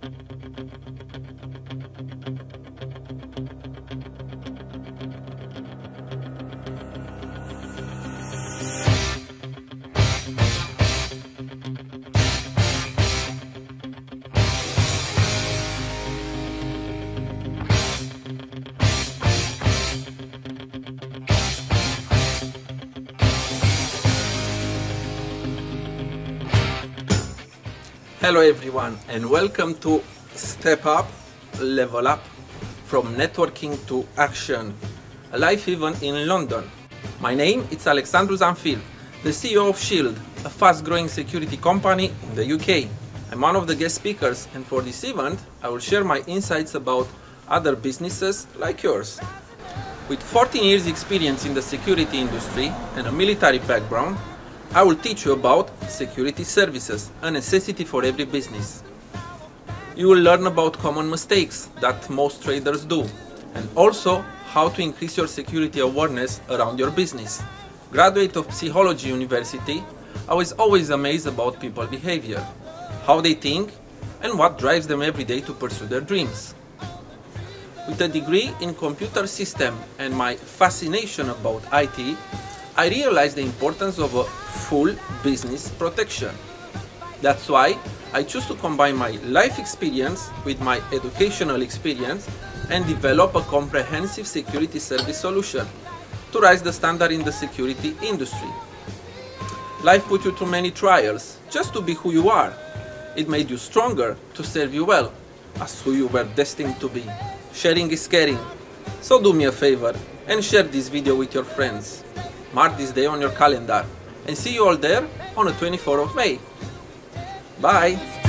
Hello everyone and welcome to Step Up, Level Up, from networking to action, a live event in London. My name is Alexandru Zanfil, the CEO of Shield, a fast-growing security company in the UK. I'm one of the guest speakers, and for this event I will share my insights about other businesses like yours. With 14 years experience in the security industry and a military background, I will teach you about security services, a necessity for every business. You will learn about common mistakes that most traders do, and also how to increase your security awareness around your business. Graduate of Psychology University, I was always amazed about people's behavior, how they think, and what drives them every day to pursue their dreams. With a degree in computer system and my fascination about IT, I realized the importance of a full business protection. That's why I choose to combine my life experience with my educational experience and develop a comprehensive security service solution to raise the standard in the security industry. Life put you through many trials just to be who you are. It made you stronger to serve you well as who you were destined to be. Sharing is caring. So do me a favor and share this video with your friends. Mark this day on your calendar and see you all there on the 24th of May. Bye!